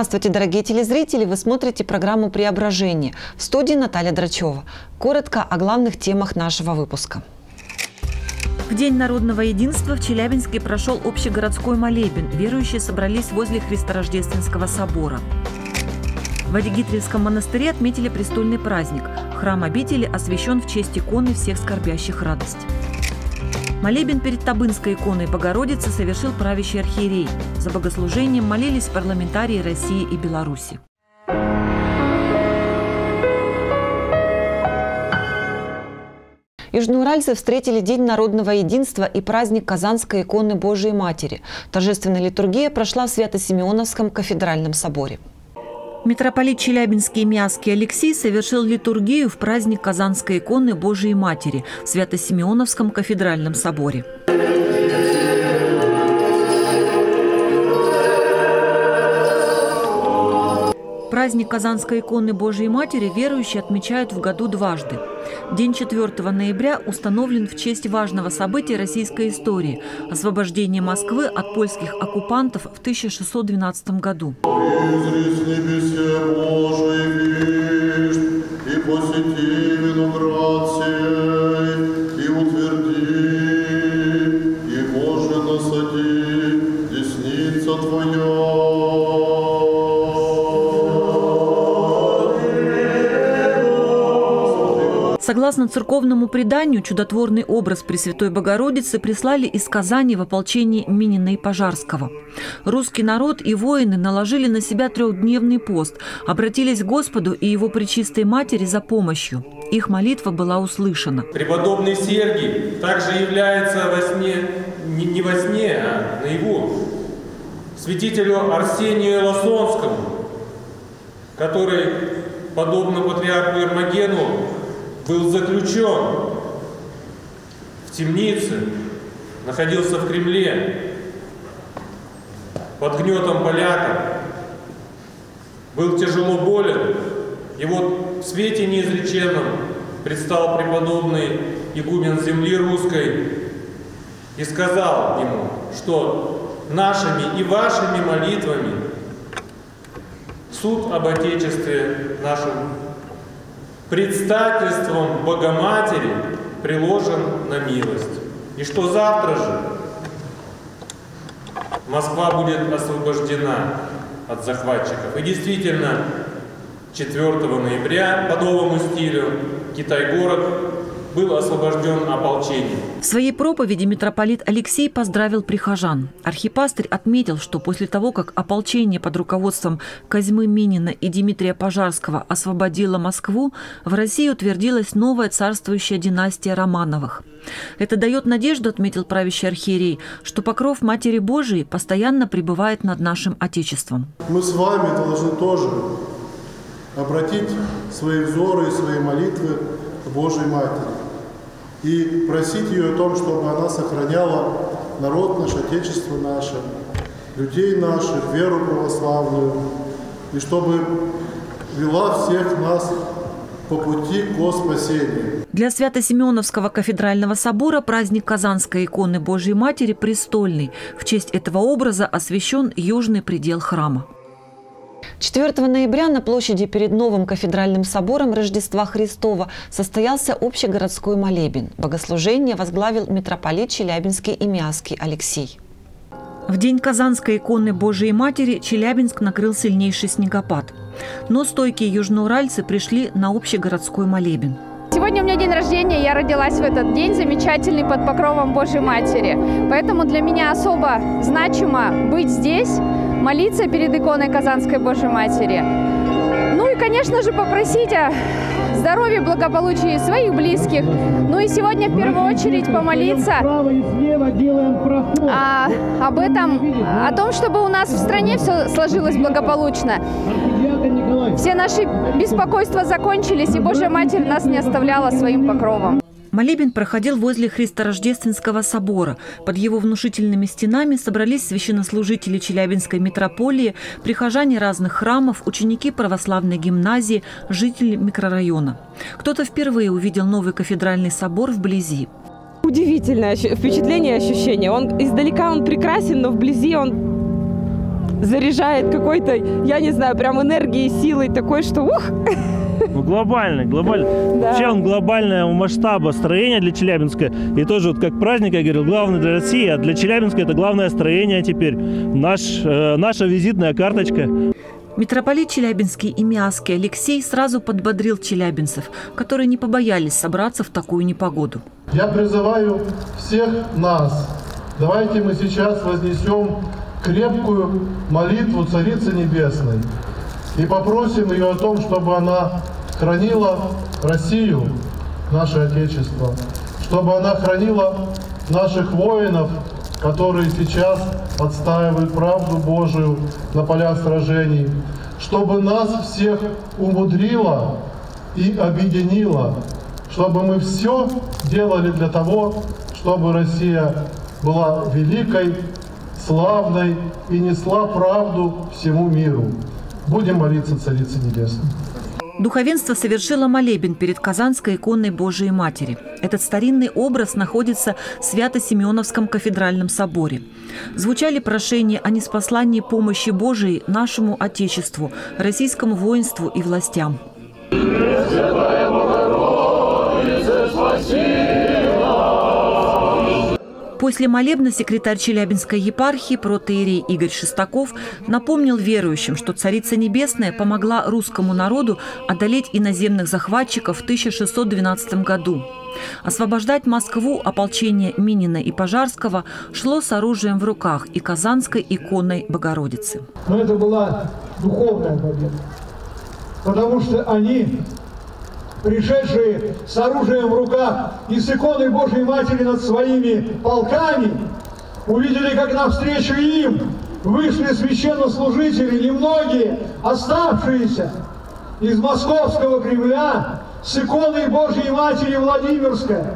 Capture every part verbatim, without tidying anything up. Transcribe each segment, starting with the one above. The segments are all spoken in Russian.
Здравствуйте, дорогие телезрители! Вы смотрите программу «Преображение». В студии Наталья Драчева. Коротко о главных темах нашего выпуска. В День народного единства в Челябинске прошел общегородской молебен. Верующие собрались возле Христорождественского собора. В Адигитревском монастыре отметили престольный праздник. Храм обители освящен в честь иконы всех скорбящих радость. Молебен перед Табынской иконой Богородицы совершил правящий архиерей. За богослужением молились парламентарии России и Беларуси. Южноуральцы встретили День народного единства и праздник Казанской иконы Божией Матери. Торжественная литургия прошла в Свято-Симеоновском кафедральном соборе. Митрополит Челябинский и Миасский Алексий совершил литургию в праздник Казанской иконы Божией Матери в Свято-Симеоновском кафедральном соборе. Праздник Казанской иконы Божией Матери верующие отмечают в году дважды. День четвёртого ноября установлен в честь важного события российской истории – освобождения Москвы от польских оккупантов в тысяча шестьсот двенадцатом году. Согласно церковному преданию, чудотворный образ Пресвятой Богородицы прислали из Казани в ополчении Минина и Пожарского. Русский народ и воины наложили на себя трехдневный пост, обратились к Господу и Его Пречистой Матери за помощью. Их молитва была услышана. Преподобный Сергий также является во сне, не, не во сне, а наяву, святителю Арсению Лосонскому, который, подобно патриарху Ермогену, был заключен в темнице, находился в Кремле под гнетом поляков, был тяжело болен, и вот в свете неизреченном предстал преподобный игумен земли русской и сказал ему, что нашими и вашими молитвами суд об Отечестве нашем предстательством Богоматери приложен на милость. И что завтра же Москва будет освобождена от захватчиков. И действительно, четвёртого ноября по новому стилю Китай-город был освобожден ополчением. В своей проповеди митрополит Алексей поздравил прихожан. Архипастырь отметил, что после того, как ополчение под руководством Козьмы Минина и Дмитрия Пожарского освободило Москву, в России утвердилась новая царствующая династия Романовых. Это дает надежду, отметил правящий архиерей, что покров Матери Божией постоянно пребывает над нашим Отечеством. Мы с вами должны тоже обратить свои взоры и свои молитвы к Божьей Матери и просить ее о том, чтобы она сохраняла народ наш, Отечество наше, людей наших, веру православную, и чтобы вела всех нас по пути к спасению. Для Свято-Симеоновского кафедрального собора праздник Казанской иконы Божией Матери престольный. В честь этого образа освящен южный предел храма. четвёртого ноября на площади перед новым кафедральным собором Рождества Христова состоялся общегородской молебен. Богослужение возглавил митрополит Челябинский и Миасский Алексий. В день Казанской иконы Божией Матери Челябинск накрыл сильнейший снегопад. Но стойкие южноуральцы пришли на общегородской молебен. Сегодня у меня день рождения, я родилась в этот день, замечательный, под покровом Божьей Матери. Поэтому для меня особо значимо быть здесь, молиться перед иконой Казанской Божьей Матери. Ну и, конечно же, попросить о здоровье, благополучии своих близких. Ну и сегодня в первую очередь помолиться а, об этом, о том, чтобы у нас в стране все сложилось благополучно. Все наши беспокойства закончились, и Божья Матерь нас не оставляла своим покровом. Молебен проходил возле Христорождественского собора. Под его внушительными стенами собрались священнослужители Челябинской митрополии, прихожане разных храмов, ученики православной гимназии, жители микрорайона. Кто-то впервые увидел новый кафедральный собор вблизи. Удивительное впечатление и ощущение. Он издалека он прекрасен, но вблизи он заряжает какой-то, я не знаю, прям энергией, силой такой, что ух! Ну, глобальный, глобальный. Да. Вообще он глобального масштаба строения для Челябинска. И тоже, вот как праздник, я говорил, главный для России, а для Челябинска это главное строение теперь. Наш, э, наша визитная карточка. Митрополит Челябинский и Миасский Алексей сразу подбодрил челябинцев, которые не побоялись собраться в такую непогоду. Я призываю всех нас, давайте мы сейчас вознесем крепкую молитву Царицы Небесной и попросим ее о том, чтобы она хранила Россию, наше Отечество, чтобы она хранила наших воинов, которые сейчас отстаивают правду Божию на полях сражений, чтобы нас всех умудрила и объединила, чтобы мы все делали для того, чтобы Россия была великой, славной и несла правду всему миру. Будем молиться Царице Небесной. Духовенство совершило молебен перед Казанской иконой Божией Матери. Этот старинный образ находится в Свято-Симеоновском кафедральном соборе. Звучали прошения о ниспослании помощи Божией нашему Отечеству, российскому воинству и властям. После молебна секретарь Челябинской епархии протоиерей Игорь Шестаков напомнил верующим, что Царица Небесная помогла русскому народу одолеть иноземных захватчиков в тысяча шестьсот двенадцатом году. Освобождать Москву ополчение Минина и Пожарского шло с оружием в руках и Казанской иконой Богородицы. Но это была духовная победа, потому что они, пришедшие с оружием в руках и с иконой Божьей Матери над своими полками, увидели, как навстречу им вышли священнослужители, немногие оставшиеся из московского Кремля с иконой Божьей Матери Владимирской.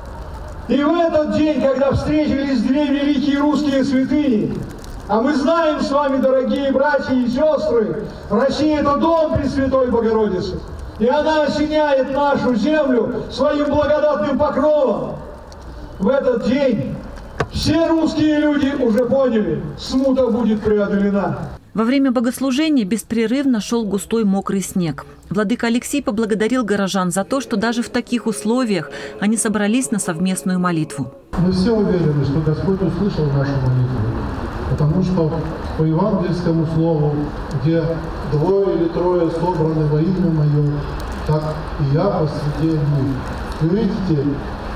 И в этот день, когда встретились две великие русские святыни, а мы знаем с вами, дорогие братья и сестры, Россия – это дом Пресвятой Богородицы. И она осеняет нашу землю своим благодатным покровом. В этот день все русские люди уже поняли, смута будет преодолена. Во время богослужения беспрерывно шел густой мокрый снег. Владыка Алексей поблагодарил горожан за то, что даже в таких условиях они собрались на совместную молитву. Мы все уверены, что Господь услышал нашу молитву, потому что по евангельскому слову, где двое или трое собраны во имя Мое, так и я посреди них. Вы видите,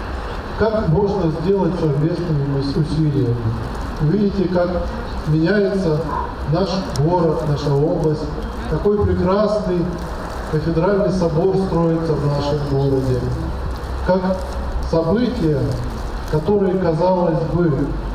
как можно сделать совместными усилиями. Вы видите, как меняется наш город, наша область, какой прекрасный кафедральный собор строится в нашем городе. Как события, которые, казалось бы,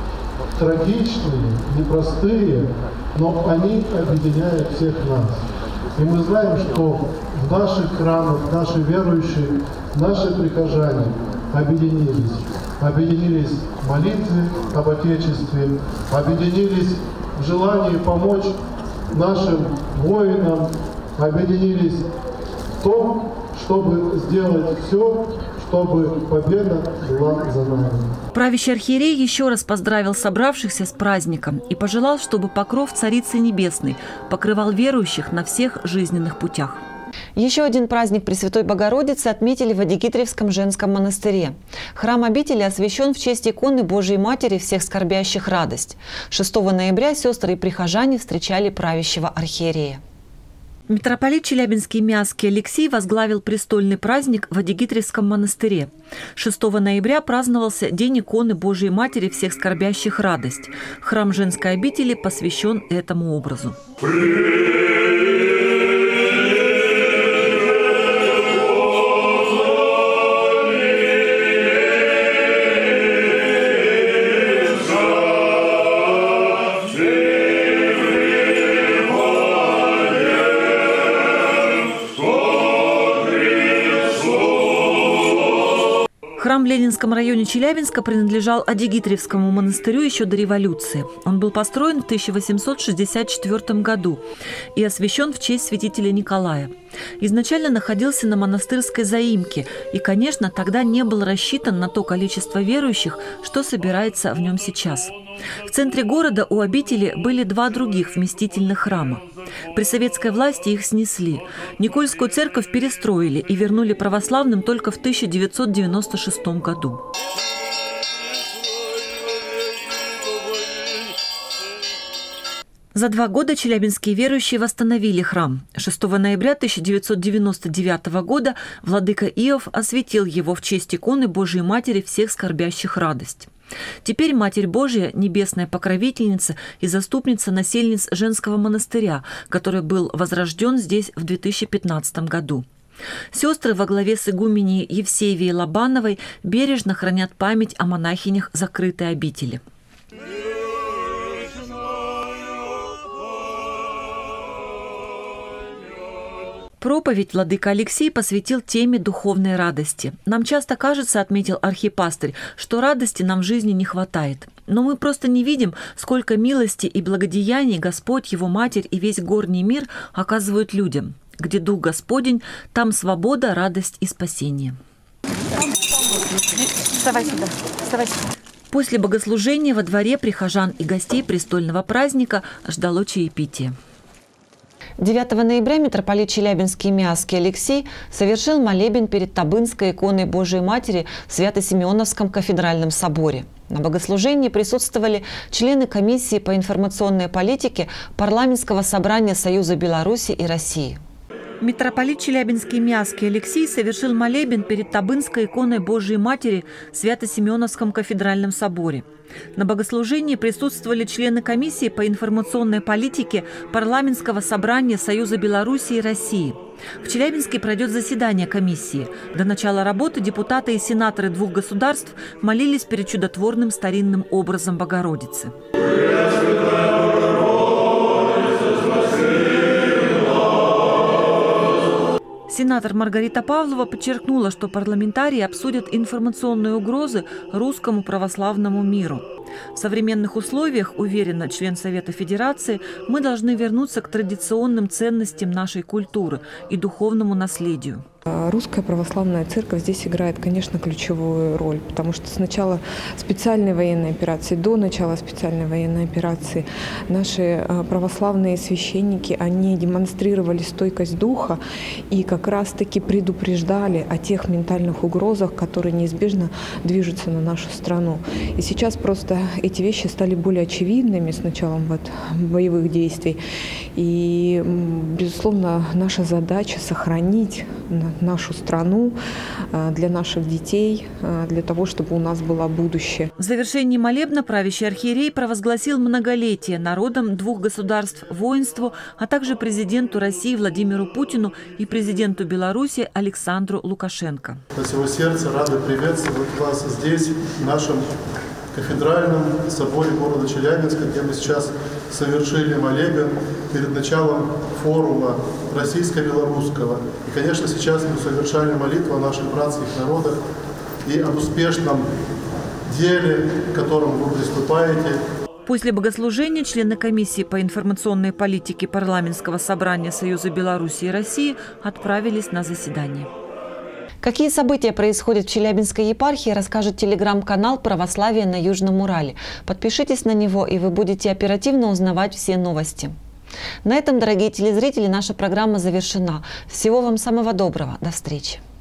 трагичные, непростые, но они объединяют всех нас. И мы знаем, что в наших храмах наши верующие, наши прихожане объединились. Объединились в молитве об Отечестве, объединились в желании помочь нашим воинам, объединились в том, чтобы сделать все, чтобы победа была за нами. Правящий архиерей еще раз поздравил собравшихся с праздником и пожелал, чтобы покров Царицы Небесной покрывал верующих на всех жизненных путях. Еще один праздник Пресвятой Богородицы отметили в Вадигитриевском женском монастыре. Храм обители освящен в честь иконы Божией Матери всех скорбящих радость. шестого ноября сестры и прихожане встречали правящего архиерея. Митрополит Челябинский и Миасский Алексей возглавил престольный праздник в Вадигитриевском монастыре. шестого ноября праздновался День иконы Божией Матери всех скорбящих радость. Храм женской обители посвящен этому образу. Храм в Ленинском районе Челябинска принадлежал Адигитревскому монастырю еще до революции. Он был построен в тысяча восемьсот шестьдесят четвёртом году и освящен в честь святителя Николая. Изначально находился на монастырской заимке и, конечно, тогда не был рассчитан на то количество верующих, что собирается в нем сейчас. В центре города у обители были два других вместительных храма. При советской власти их снесли. Никольскую церковь перестроили и вернули православным только в тысяча девятьсот девяносто шестом году. За два года челябинские верующие восстановили храм. шестого ноября тысяча девятьсот девяносто девятого года владыка Иов осветил его в честь иконы Божией Матери всех скорбящих радость. Теперь Матерь Божья – небесная покровительница и заступница насельниц женского монастыря, который был возрожден здесь в две тысячи пятнадцатом году. Сестры во главе с игуменей Евсевией Лобановой бережно хранят память о монахинях закрытой обители. Проповедь владыка Алексей посвятил теме духовной радости. Нам часто кажется, отметил архипастырь, что радости нам в жизни не хватает. Но мы просто не видим, сколько милости и благодеяний Господь, Его Матерь и весь горний мир оказывают людям. Где Дух Господень, там свобода, радость и спасение. Вставай сюда, вставай сюда. После богослужения во дворе прихожан и гостей престольного праздника ждало чаепитие. девятого ноября митрополит Челябинский и Миасский Алексей совершил молебен перед Табынской иконой Божией Матери в Свято-Симеоновском кафедральном соборе. На богослужении присутствовали члены комиссии по информационной политике Парламентского собрания Союза Беларуси и России. Митрополит Челябинский и Миасский Алексей совершил молебен перед Табынской иконой Божией Матери в Свято-Симеоновском кафедральном соборе. На богослужении присутствовали члены комиссии по информационной политике Парламентского собрания Союза Беларуси и России. В Челябинске пройдет заседание комиссии. До начала работы депутаты и сенаторы двух государств молились перед чудотворным старинным образом Богородицы. Сенатор Маргарита Павлова подчеркнула, что парламентарии обсудят информационные угрозы русскому православному миру. В современных условиях, уверена член Совета Федерации, мы должны вернуться к традиционным ценностям нашей культуры и духовному наследию. Русская православная церковь здесь играет, конечно, ключевую роль, потому что с начала специальной военной операции, до начала специальной военной операции наши православные священники, они демонстрировали стойкость духа и как раз-таки предупреждали о тех ментальных угрозах, которые неизбежно движутся на нашу страну. И сейчас просто эти вещи стали более очевидными с началом вот боевых действий. И, безусловно, наша задача сохранить нашу страну для наших детей, для того, чтобы у нас было будущее. В завершении молебна правящий архиерей провозгласил многолетие народам двух государств воинству, а также президенту России Владимиру Путину и президенту Беларуси Александру Лукашенко. От всего сердца рады приветствовать вас здесь, в нашем кафедральном соборе города Челябинска, где мы сейчас совершили молебен перед началом форума российско-белорусского. И, конечно, сейчас мы совершали молитву о наших братских народах и об успешном деле, к которому вы приступаете. После богослужения члены комиссии по информационной политике Парламентского собрания Союза Беларуси и России отправились на заседание. Какие события происходят в Челябинской епархии, расскажет телеграм-канал «Православие на Южном Урале». Подпишитесь на него, и вы будете оперативно узнавать все новости. На этом, дорогие телезрители, наша программа завершена. Всего вам самого доброго. До встречи.